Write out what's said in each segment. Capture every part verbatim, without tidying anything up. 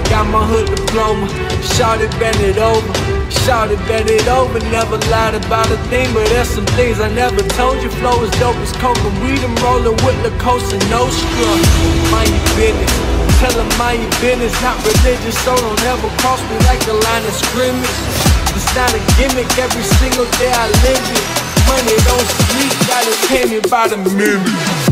got my hood diploma. Shawty bend it over, shawty bend it over. Never lied about a thing, but there's some things I never told you. Flow is dope as coke, and weed I'm rolling with La Cosa Nostra. Mind your business, tell them mind your business. Not religious, so don't ever cross me like the line of scrimmage. It's not a gimmick, every single day I live it. Money don't sleep, gotta pay me by the minute.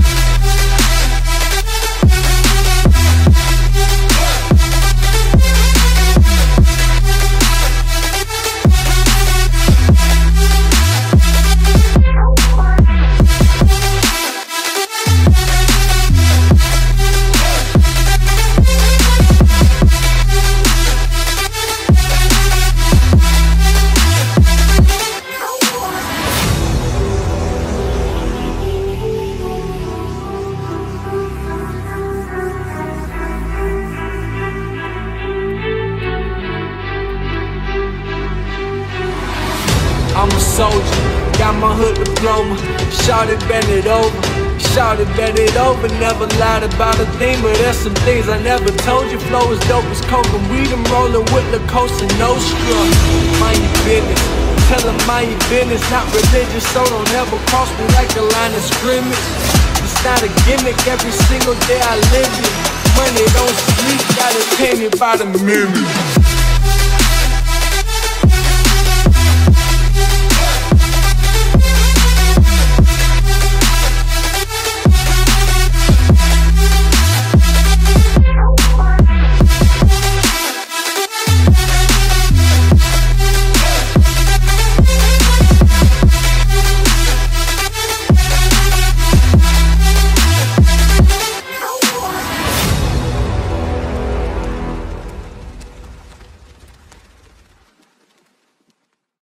I'm a soldier, got my hood diploma. Shawty bend it over, shawty bend it over. Never lied about a thing, but there's some things I never told you. Flow is dope as coke, and weed I'm rolling with La Cosa Nostra. Mind your business, tell them mind your business. Not religious, so don't ever cross me like the line of scrimmage. It's not a gimmick, every single day I live it. Money don't sleep, gotta pay me by the minute.